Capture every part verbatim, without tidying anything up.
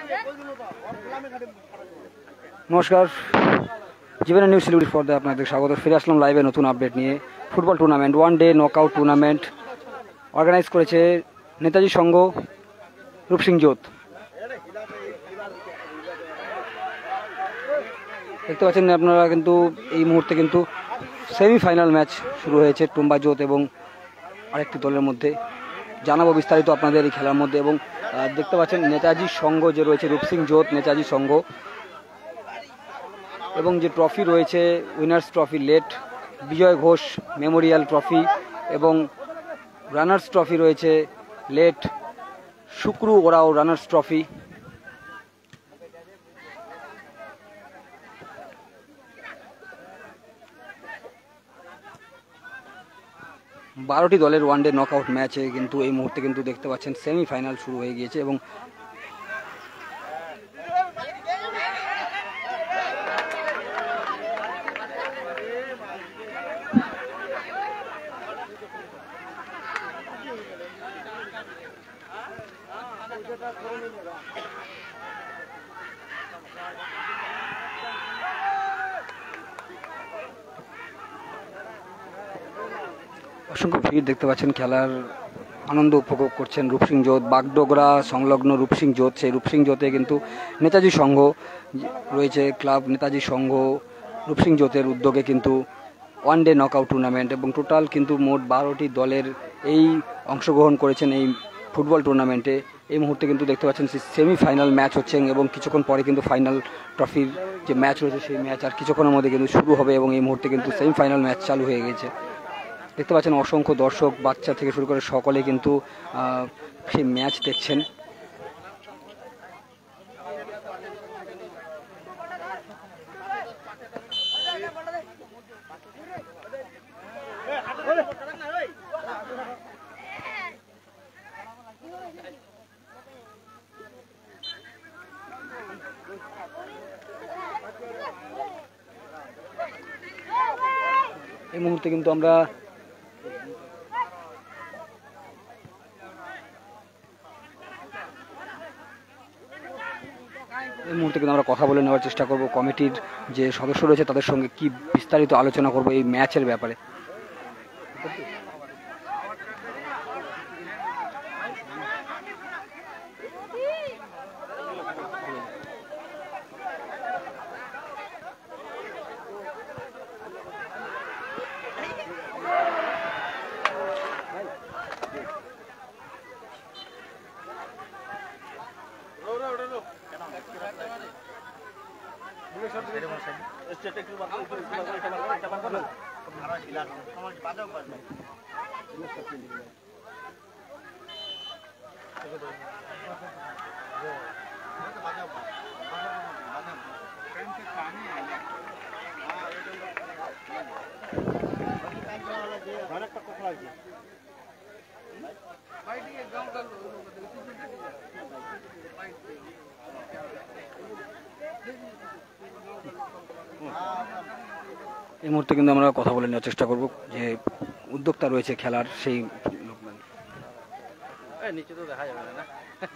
নমস্কার, জীবনের নিউজ সিলিগুড়ি পর্দে আপনাদের স্বাগত। ফিরে আসলাম লাইভে নতুন আপডেট নিয়ে। Football tournament, one day knockout tournament organise করেছে নেতাজি সংঘ রূপসিং জোত। দেখতে পাচ্ছেন আপনারা কিন্তু এই মুহূর্তে কিন্তু সেমিফাইনাল ম্যাচ শুরু হয়েছে টুম্বা জোত এবং আরেকটি দলের মধ্যে। জানাবো বিস্তারিত আপনাদের এই খেলার মধ্যে। এবং দেখতে পাচ্ছেন নেতাজি সংঘ যে রয়েছে রূপসিং জোত নেতাজি সংঘ, এবং যে ট্রফি রয়েছে winners trophy late Bijoy Ghosh memorial trophy, এবং রানার্স ট্রফি রয়েছে late Shukru Oraon runners trophy. বারোটি দলের ওয়ানডে নকআউট ম্যাচে কিন্তু এই মুহূর্তে কিন্তু দেখতে পাচ্ছেন সেমিফাইনাল শুরু হয়ে গিয়েছে। এবং অসংখ্য ভিড় দেখতে পাচ্ছেন, খেলার আনন্দ উপভোগ করছেন রূপসিং জোত। বাগডোগরা সংলগ্ন রূপসিং জোত, সেই রূপসিং জোতে কিন্তু নেতাজি সংঘ রয়েছে, ক্লাব নেতাজি সংঘ রূপসিং জোতের উদ্যোগে কিন্তু ওয়ান ডে নকআউট টুর্নামেন্ট, এবং টোটাল কিন্তু মোট বারোটি দলের এই অংশগ্রহণ করেছেন এই ফুটবল টুর্নামেন্টে। এই মুহূর্তে কিন্তু দেখতে পাচ্ছেন সেমিফাইনাল ম্যাচ হচ্ছে, এবং কিছুক্ষণ পরে কিন্তু ফাইনাল ট্রফির যে ম্যাচ রয়েছে সেই ম্যাচ আর কিছুক্ষণের মধ্যে কিন্তু শুরু হবে। এবং এই মুহূর্তে কিন্তু সেমিফাইনাল ম্যাচ চালু হয়ে গেছে। দেখতে পাচ্ছেন অসংখ্য দর্শক, বাচ্চা থেকে শুরু করে সকলে কিন্তু সেই ম্যাচ দেখছেন। এই মুহূর্তে কিন্তু আমরা এই মুহূর্তে কিন্তু আমরা কথা বলে নেওয়ার চেষ্টা করব কমিটির যে সদস্য রয়েছে তাদের সঙ্গে, কি বিস্তারিত আলোচনা করব এই ম্যাচের ব্যাপারে। এই মুহূর্তে কিন্তু আমরা কথা বলে নেওয়ার চেষ্টা করব যে উদ্যোক্তা রয়েছে খেলার সেই লোকমান। নিচে তো দেখা যাবে না।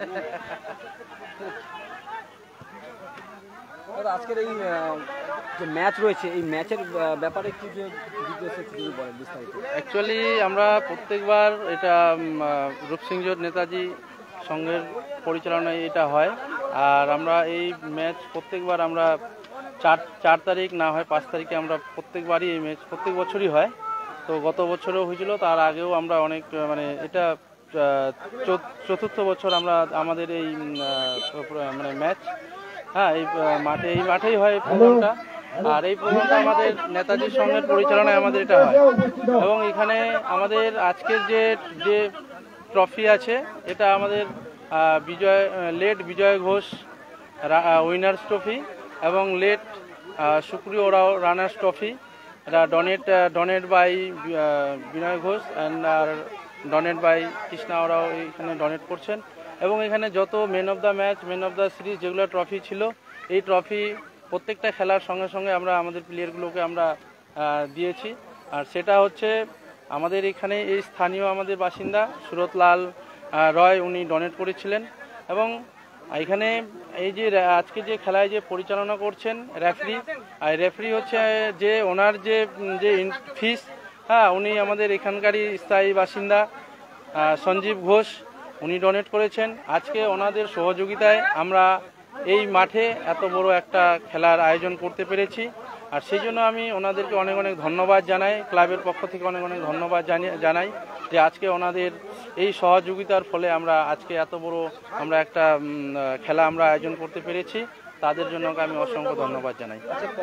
আজকের এই যে ম্যাচ রয়েছে এই ম্যাচের ব্যাপারে কি যে বিস্তারিত? অ্যাকচুয়ালি আমরা প্রত্যেকবার এটা রূপসিং জোট নেতাজি সংঘের পরিচালনায় এটা হয়, আর আমরা এই ম্যাচ প্রত্যেকবার আমরা চার চার তারিখ না হয় পাঁচ তারিখে আমরা প্রত্যেকবারই এই ম্যাচ প্রত্যেক বছরই হয়। তো গত বছরও হয়েছিল, তার আগেও আমরা অনেক মানে এটা চতুর্থ বছর আমরা আমাদের এই মানে ম্যাচ হ্যাঁ এই মাঠে এই মাঠেই হয় প্রোগ্রামটা। আর এই প্রোগ্রামটা আমাদের নেতাজি সংঘের পরিচালনায় আমাদের এটা হয়, এবং এখানে আমাদের আজকের যে যে ট্রফি আছে এটা আমাদের Bijoy late Bijoy Ghosh winners trophy এবং late Supriyo Oraon runners trophy. এটা donate donate by Binoy Ghosh and আর ডোনেট বাই কৃষ্ণা ওরাও এখানে ডোনেট করছেন। এবং এখানে যত men of the match men of the series যেগুলো ট্রফি ছিল, এই ট্রফি প্রত্যেকটা খেলার সঙ্গে সঙ্গে আমরা আমাদের প্লেয়ারগুলোকে আমরা দিয়েছি। আর সেটা হচ্ছে আমাদের এখানে এই স্থানীয় আমাদের বাসিন্দা সুরতলাল রয়, উনি ডোনেট করেছিলেন। এবং এখানে এই যে আজকে যে খেলায় যে পরিচালনা করছেন রেফারি, আর রেফারি হচ্ছে যে ওনার যে যে ফিস, হ্যাঁ উনি আমাদের এখানকারই স্থায়ী বাসিন্দা সঞ্জীব ঘোষ, উনি ডোনেট করেছেন। আজকে ওনাদের সহযোগিতায় আমরা এই মাঠে এত বড় একটা খেলার আয়োজন করতে পেরেছি, আর সেই জন্য আমি ওনাদেরকে অনেক অনেক ধন্যবাদ জানাই, ক্লাবের পক্ষ থেকে অনেক অনেক ধন্যবাদ জানাই যে আজকে ওনাদের এই সহযোগিতার ফলে আমরা আজকে এত বড় আমরা একটা খেলা আমরা আয়োজন করতে পেরেছি, তাদের জন্য আমি অসংখ্য ধন্যবাদ জানাই।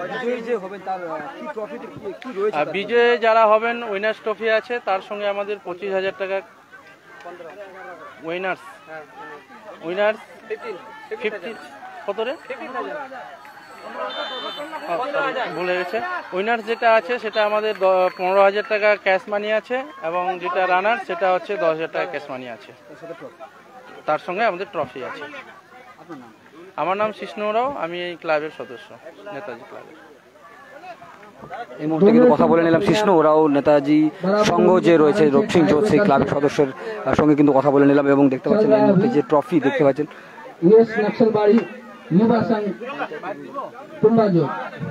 আর বিজয়ে যারা হবেন উইনার্স ট্রফি আছে, তার সঙ্গে আমাদের পঁচিশ হাজার টাকা উইনার্স উইনার্স ফিফটি কত রে ভুলে গেছে। উইনার্স যেটা আছে সেটা আমাদের পনেরো হাজার টাকা ক্যাশ মানি আছে, এবং যেটা রানার সেটা হচ্ছে দশ হাজার টাকা ক্যাশ মানি আছে, তার সঙ্গে আমাদের ট্রফি আছে। আমার নাম কৃষ্ণ রাও, আমি এই ক্লাবের সদস্য, নেতাজি ক্লাবের। এই মুহূর্তে কিন্তু কথা বলে নিলাম কৃষ্ণ ওরাও নেতাজি সংঘ যে রয়েছে রূপসিং জোত সেই ক্লাবের সদস্যের সঙ্গে কিন্তু কথা বলে নিলাম, এবং দেখতে পাচ্ছেন এই মুহূর্তে যে ট্রফি দেখতে পাচ্ছেন নকশালবাড়ি युवा संघ तुम्बा जोत।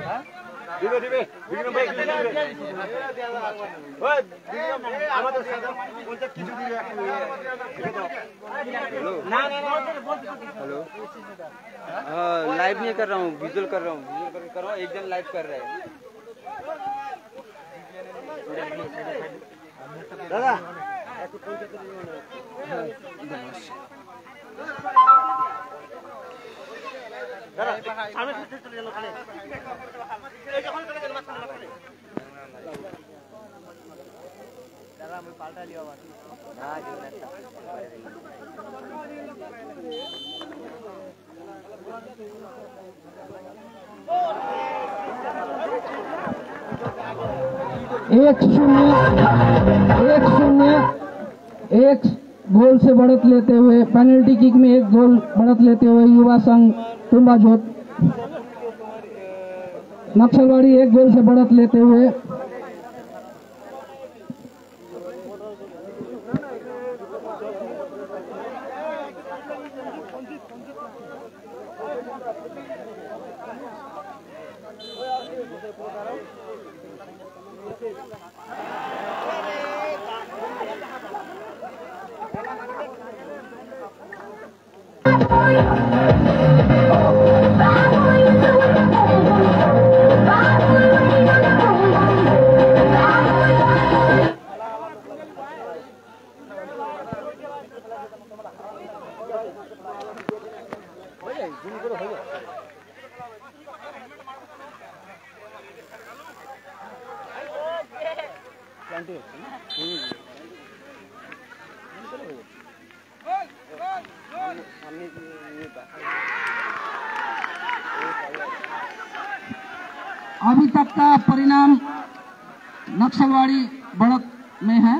हेलो, लाइव नहीं कर रहा हूँ, विजुअल कर रहा हूँ, विजुअल कर रहा हूँ, एक जन लाइव कर रहा है। दादा एक शून्य एक शून्य एक गोल से बढ़त लेते हुए पेनल्टी किक में एक गोल बढ़त लेते हुए युवा संघ तुम्बा जोत नक्सलवाड़ी एक गोल से बढ़त लेते हुए अभी तक का परिणाम नक्सलवाड़ी बढ़त में है।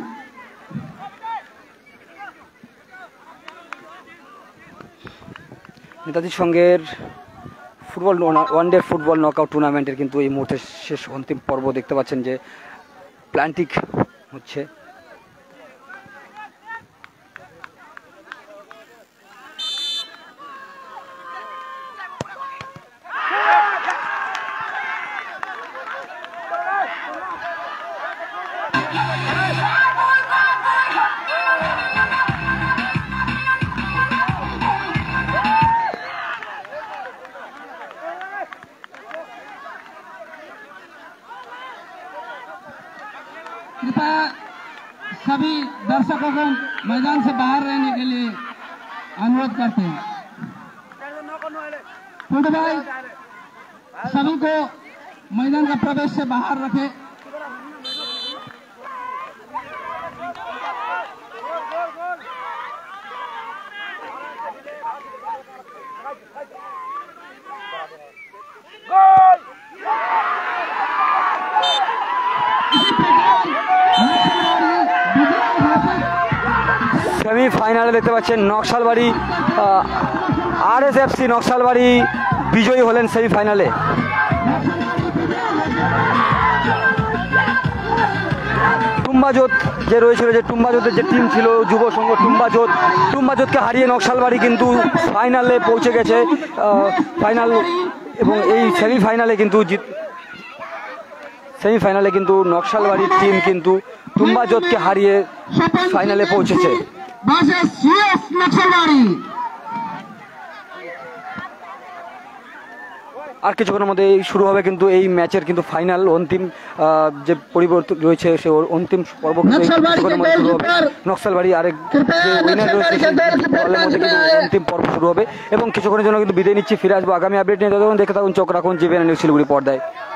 নেতাজি সংঘের ফুটবল ওয়ানডে ফুটবল নকআউট টুর্নামেন্টের কিন্তু এই মুহূর্তে শেষ অন্তিম পর্ব দেখতে পাচ্ছেন যে প্ল্যান্টিক হচ্ছে। कृपया सभी दर्शकों को मैदान से बाहर रहने के लिए अनुरोध करते हैं। फुटबॉल सभी को मैदान का प्रवेश से बाहर रखें। সেমিফাইনালে দেখতে পাচ্ছেন Naxalbari R S F C Naxalbari বিজয়ী হলেন সেমিফাইনালে। টুম্বাজোত যে রয়েছিল, যে টুম্বাজোতের যে টিম ছিল যুব সংঘ টুম্বাজোত, টুম্বাজোতকে হারিয়ে নকশালবাড়ি কিন্তু ফাইনালে পৌঁছে গেছে। ফাইনাল এবং এই সেমিফাইনালে কিন্তু জিত সেমিফাইনালে কিন্তু নকশালবাড়ির টিম কিন্তু টুম্বাজোতকে হারিয়ে ফাইনালে পৌঁছেছে। আর কিছুক্ষণের মধ্যে শুরু হবে কিন্তু এই ম্যাচের কিন্তু ফাইনাল অন্তিম যে পরিবর্তন রয়েছে সে অন্তিম পর্ব কিছুক্ষণের মধ্যে শুরু হবে। নকশালবাড়ি আরেক যে উইনার রয়েছে দলের মধ্যে কিন্তু অন্তিম পর্ব শুরু হবে এবং কিছুক্ষণের জন্য কিন্তু বিদায় নিচ্ছি। ফিরে আসবো আগামী আপডেট নিয়ে। ততক্ষণ দেখে থাকুন, চোখ রাখুন জিবিএন নিউজ শিলিগুড়ি পর্দায়।